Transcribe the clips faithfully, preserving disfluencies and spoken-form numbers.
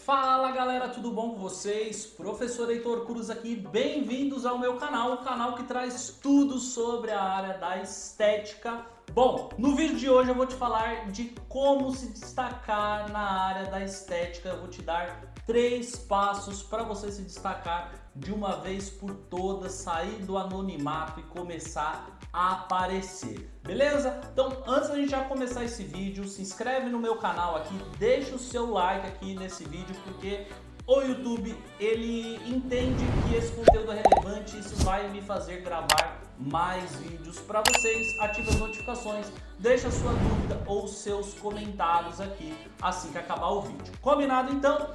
Fala galera, tudo bom com vocês? Professor Heitor Cruz aqui, bem-vindos ao meu canal, o canal que traz tudo sobre a área da estética. Bom, no vídeo de hoje eu vou te falar de como se destacar na área da estética. Eu vou te dar três passos para você se destacar de uma vez por todas, sair do anonimato e começar a aparecer, beleza? Então, antes da gente já começar esse vídeo, se inscreve no meu canal aqui, deixa o seu like aqui nesse vídeo, porque o YouTube, ele entende que esse conteúdo é relevante e isso vai me fazer gravar mais vídeos para vocês. Ative as notificações, deixa a sua dúvida ou seus comentários aqui assim que acabar o vídeo. Combinado então?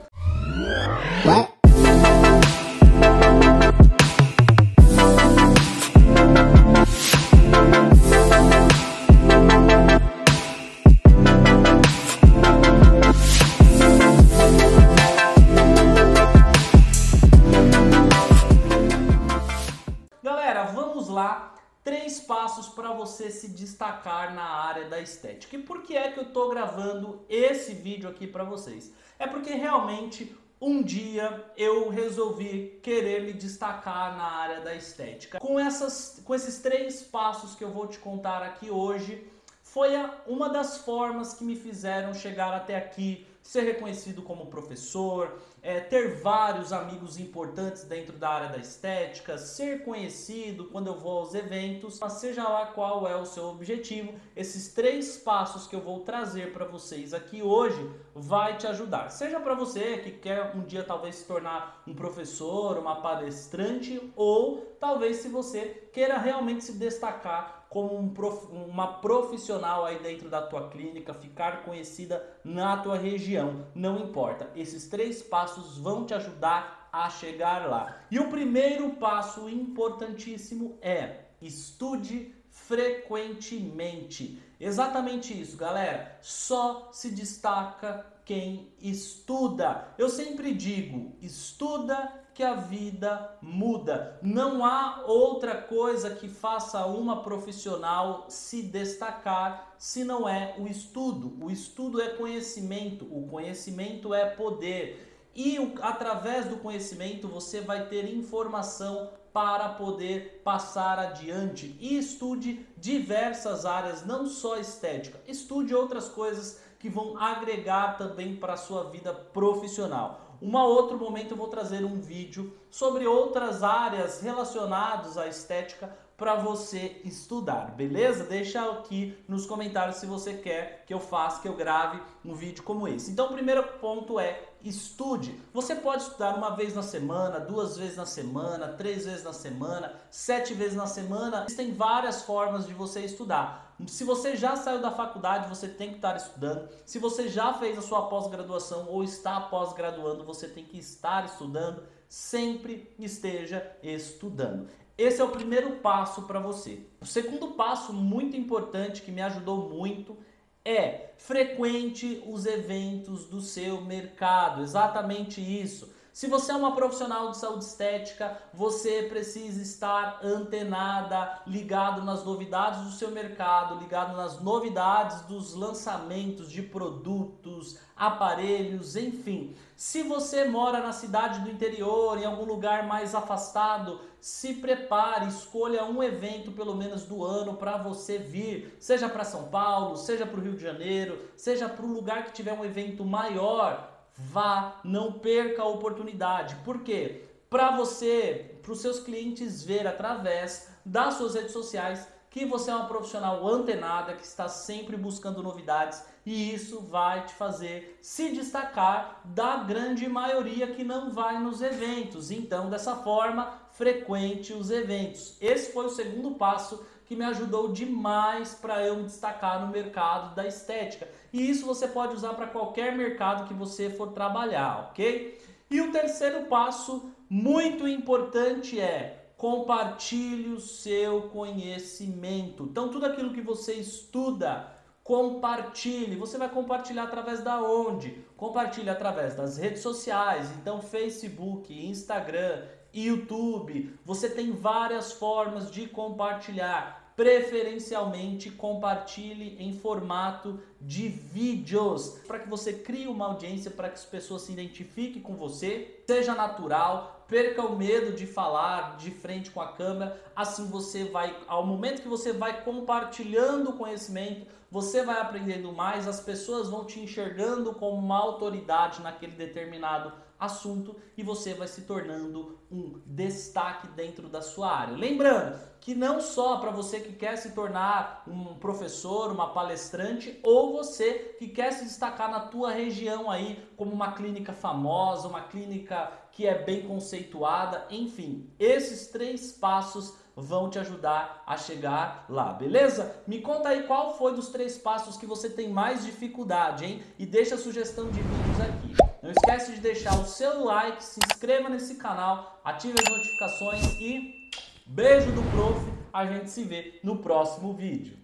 Galera, vamos lá. Três passos para você se destacar na área da estética. E por que é que eu tô gravando esse vídeo aqui para vocês? É porque realmente um dia eu resolvi querer me destacar na área da estética. Com, essas, com esses três passos que eu vou te contar aqui hoje, foi a, uma das formas que me fizeram chegar até aqui, ser reconhecido como professor, é, ter vários amigos importantes dentro da área da estética, ser conhecido quando eu vou aos eventos, mas seja lá qual é o seu objetivo, esses três passos que eu vou trazer para vocês aqui hoje vai te ajudar. Seja para você que quer um dia talvez se tornar um professor, uma palestrante, ou talvez se você queira realmente se destacar como um prof, uma profissional aí dentro da tua clínica, ficar conhecida na tua região, não importa. Esses três passos vão te ajudar a chegar lá. E o primeiro passo importantíssimo é: estude frequentemente. Exatamente isso, galera. Só se destaca quem estuda. Eu sempre digo, estuda que a vida muda. Não há outra coisa que faça uma profissional se destacar se não é o estudo. O estudo é conhecimento, o conhecimento é poder. E através do conhecimento você vai ter informação para poder passar adiante. E estude diversas áreas, não só estética. Estude outras coisas que vão agregar também para a sua vida profissional. Um outro momento eu vou trazer um vídeo sobre outras áreas relacionadas à estética para você estudar, beleza? Deixa aqui nos comentários se você quer que eu faça, que eu grave um vídeo como esse. Então o primeiro ponto é: estude. Você pode estudar uma vez na semana, duas vezes na semana, três vezes na semana, sete vezes na semana. Existem várias formas de você estudar. Se você já saiu da faculdade, você tem que estar estudando. Se você já fez a sua pós-graduação ou está pós-graduando, você tem que estar estudando. Sempre esteja estudando. Esse é o primeiro passo para você. O segundo passo muito importante que me ajudou muito é: frequente os eventos do seu mercado. Exatamente isso. Se você é uma profissional de saúde estética, você precisa estar antenada, ligado nas novidades do seu mercado, ligado nas novidades dos lançamentos de produtos, aparelhos, enfim. Se você mora na cidade do interior, em algum lugar mais afastado, se prepare, escolha um evento pelo menos do ano para você vir, seja para São Paulo, seja para o Rio de Janeiro, seja para um lugar que tiver um evento maior. Vá, não perca a oportunidade. Por quê? Para você, para os seus clientes ver através das suas redes sociais que você é uma profissional antenada, que está sempre buscando novidades, e isso vai te fazer se destacar da grande maioria que não vai nos eventos. Então, dessa forma, frequente os eventos. Esse foi o segundo passo que me ajudou demais para eu me destacar no mercado da estética. E isso você pode usar para qualquer mercado que você for trabalhar, ok? E o terceiro passo, muito importante, é: compartilhe o seu conhecimento. Então, tudo aquilo que você estuda, compartilhe. Você vai compartilhar através da onde? Compartilhe através das redes sociais. Então, Facebook, Instagram, YouTube. Você tem várias formas de compartilhar. Preferencialmente, compartilhe em formato de vídeos, para que você crie uma audiência, para que as pessoas se identifiquem com você, seja natural, perca o medo de falar de frente com a câmera. Assim você vai, ao momento que você vai compartilhando o conhecimento, você vai aprendendo mais, as pessoas vão te enxergando como uma autoridade naquele determinado assunto e você vai se tornando um destaque dentro da sua área. Lembrando que não só para você que quer se tornar um professor, uma palestrante, ou você que quer se destacar na tua região aí como uma clínica famosa, uma clínica que é bem conceituada, enfim, esses três passos vão te ajudar a chegar lá, beleza? Me conta aí qual foi dos três passos que você tem mais dificuldade, hein? E deixa a sugestão de vídeos aqui. Não esquece de deixar o seu like, se inscreva nesse canal, ative as notificações e beijo do prof, a gente se vê no próximo vídeo.